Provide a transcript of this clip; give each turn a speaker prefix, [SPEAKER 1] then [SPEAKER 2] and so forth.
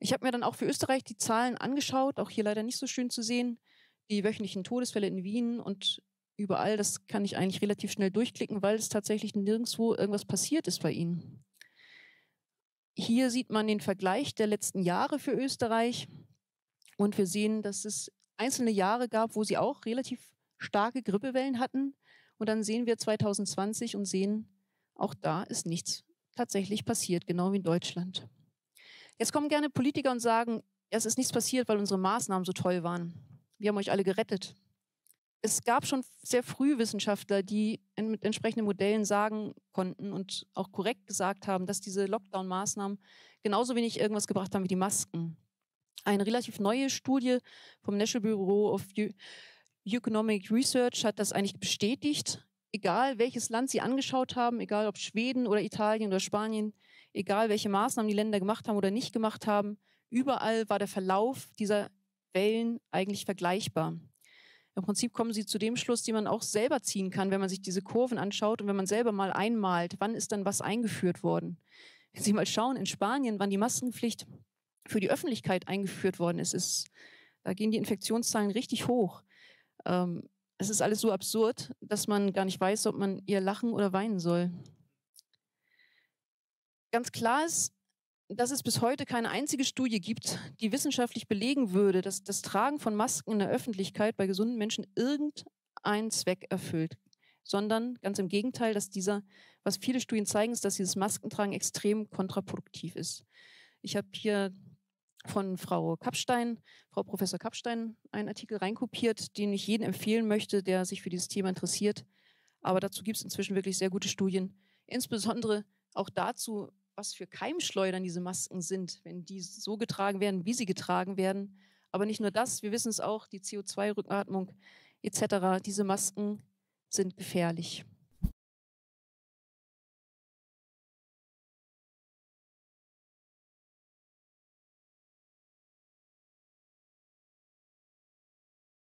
[SPEAKER 1] Ich habe mir dann auch für Österreich die Zahlen angeschaut, auch hier leider nicht so schön zu sehen, die wöchentlichen Todesfälle in Wien und überall, das kann ich eigentlich relativ schnell durchklicken, weil es tatsächlich nirgendwo irgendwas passiert ist bei ihnen. Hier sieht man den Vergleich der letzten Jahre für Österreich und wir sehen, dass es einzelne Jahre gab, wo sie auch relativ starke Grippewellen hatten. Und dann sehen wir 2020 und sehen, auch da ist nichts tatsächlich passiert, genau wie in Deutschland. Jetzt kommen gerne Politiker und sagen, ja, es ist nichts passiert, weil unsere Maßnahmen so toll waren. Wir haben euch alle gerettet. Es gab schon sehr früh Wissenschaftler, die mit entsprechenden Modellen sagen konnten und auch korrekt gesagt haben, dass diese Lockdown-Maßnahmen genauso wenig irgendwas gebracht haben wie die Masken. Eine relativ neue Studie vom National Bureau of Economic Research hat das eigentlich bestätigt. Egal welches Land Sie angeschaut haben, egal ob Schweden oder Italien oder Spanien, egal welche Maßnahmen die Länder gemacht haben oder nicht gemacht haben, überall war der Verlauf dieser Wellen eigentlich vergleichbar. Im Prinzip kommen Sie zu dem Schluss, den man auch selber ziehen kann, wenn man sich diese Kurven anschaut und wenn man selber mal einmalt, wann ist dann was eingeführt worden. Wenn Sie mal schauen, in Spanien, wann die Maskenpflicht für die Öffentlichkeit eingeführt worden ist, da gehen die Infektionszahlen richtig hoch. Es ist alles so absurd, dass man gar nicht weiß, ob man eher lachen oder weinen soll. Ganz klar ist, dass es bis heute keine einzige Studie gibt, die wissenschaftlich belegen würde, dass das Tragen von Masken in der Öffentlichkeit bei gesunden Menschen irgendeinen Zweck erfüllt. Sondern ganz im Gegenteil, dass was viele Studien zeigen, ist, dass dieses Maskentragen extrem kontraproduktiv ist. Ich habe hier von Frau Professor Kapstein, einen Artikel reinkopiert, den ich jedem empfehlen möchte, der sich für dieses Thema interessiert. Aber dazu gibt es inzwischen wirklich sehr gute Studien, insbesondere auch dazu, was für Keimschleudern diese Masken sind, wenn die so getragen werden, wie sie getragen werden. Aber nicht nur das, wir wissen es auch, die CO2-Rückatmung etc., diese Masken sind gefährlich.